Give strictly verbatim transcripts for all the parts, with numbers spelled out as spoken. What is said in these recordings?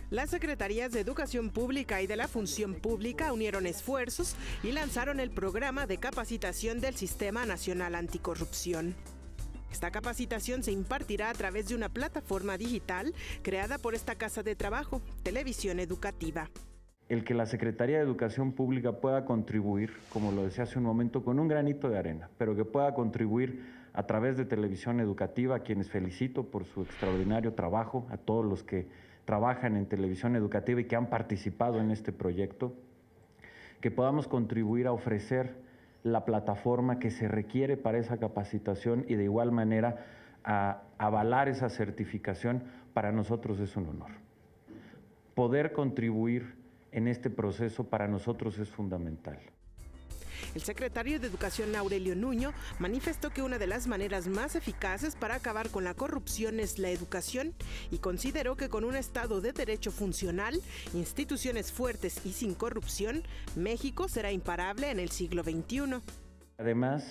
Las Secretarías de Educación Pública y de la Función Pública unieron esfuerzos y lanzaron el programa de capacitación del Sistema Nacional Anticorrupción. Esta capacitación se impartirá a través de una plataforma digital creada por esta casa de trabajo, Televisión Educativa. El que la Secretaría de Educación Pública pueda contribuir, como lo decía hace un momento, con un granito de arena, pero que pueda contribuir a través de Televisión Educativa, a quienes felicito por su extraordinario trabajo, a todos los que trabajan en Televisión Educativa y que han participado en este proyecto, que podamos contribuir a ofrecer la plataforma que se requiere para esa capacitación y de igual manera a avalar esa certificación, para nosotros es un honor. Poder contribuir en este proceso para nosotros es fundamental. El secretario de Educación, Aurelio Nuño, manifestó que una de las maneras más eficaces para acabar con la corrupción es la educación y consideró que con un Estado de Derecho funcional, instituciones fuertes y sin corrupción, México será imparable en el siglo veintiuno. Además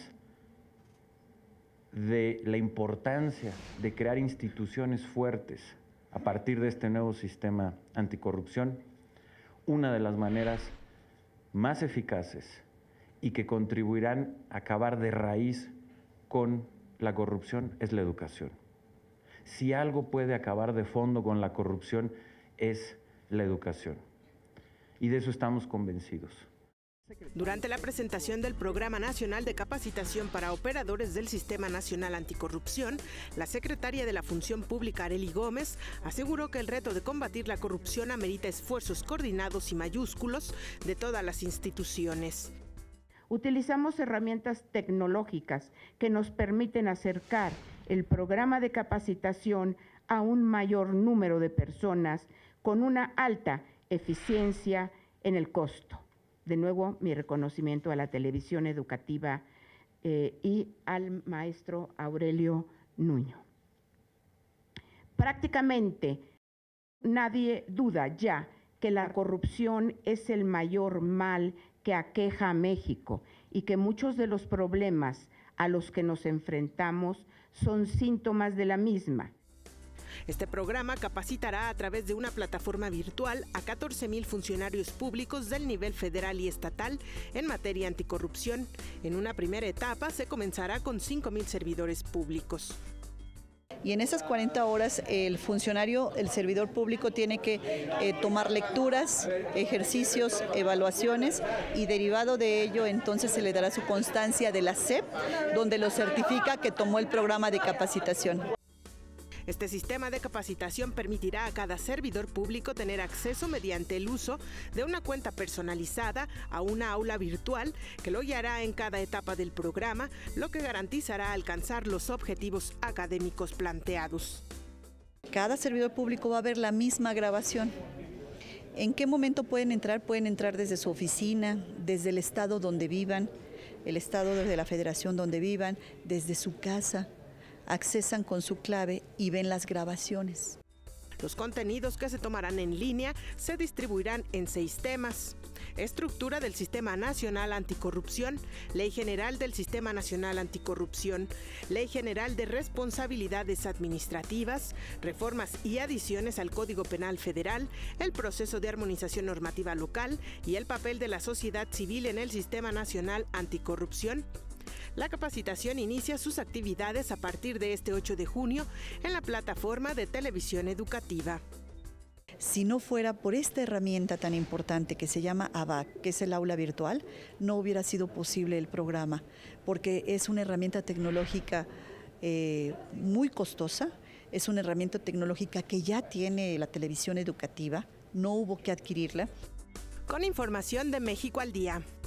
de la importancia de crear instituciones fuertes a partir de este nuevo sistema anticorrupción, una de las maneras más eficaces y que contribuirán a acabar de raíz con la corrupción es la educación. Si algo puede acabar de fondo con la corrupción es la educación. Y de eso estamos convencidos. Durante la presentación del Programa Nacional de Capacitación para Operadores del Sistema Nacional Anticorrupción, la secretaria de la Función Pública, Arely Gómez, aseguró que el reto de combatir la corrupción amerita esfuerzos coordinados y mayúsculos de todas las instituciones. Utilizamos herramientas tecnológicas que nos permiten acercar el programa de capacitación a un mayor número de personas con una alta eficiencia en el costo. De nuevo, mi reconocimiento a la Televisión Educativa eh, y al maestro Aurelio Nuño. Prácticamente nadie duda ya que la corrupción es el mayor mal que aqueja a México y que muchos de los problemas a los que nos enfrentamos son síntomas de la misma. Este programa capacitará a través de una plataforma virtual a catorce mil funcionarios públicos del nivel federal y estatal en materia anticorrupción. En una primera etapa se comenzará con cinco mil servidores públicos. Y en esas cuarenta horas el funcionario, el servidor público tiene que eh, tomar lecturas, ejercicios, evaluaciones y derivado de ello entonces se le dará su constancia de la S E P, donde lo certifica que tomó el programa de capacitación. Este sistema de capacitación permitirá a cada servidor público tener acceso mediante el uso de una cuenta personalizada a una aula virtual que lo guiará en cada etapa del programa, lo que garantizará alcanzar los objetivos académicos planteados. Cada servidor público va a ver la misma grabación. ¿En qué momento pueden entrar? Pueden entrar desde su oficina, desde el estado donde vivan, el estado de la federación donde vivan, desde su casa. Accesan con su clave y ven las grabaciones. Los contenidos que se tomarán en línea se distribuirán en seis temas: estructura del Sistema Nacional Anticorrupción, Ley General del Sistema Nacional Anticorrupción, Ley General de Responsabilidades Administrativas, reformas y adiciones al Código Penal Federal, el proceso de armonización normativa local y el papel de la sociedad civil en el Sistema Nacional Anticorrupción. La capacitación inicia sus actividades a partir de este ocho de junio en la plataforma de Televisión Educativa. Si no fuera por esta herramienta tan importante que se llama A B A C, que es el aula virtual, no hubiera sido posible el programa, porque es una herramienta tecnológica eh, muy costosa, es una herramienta tecnológica que ya tiene la Televisión Educativa, no hubo que adquirirla. Con información de México al Día.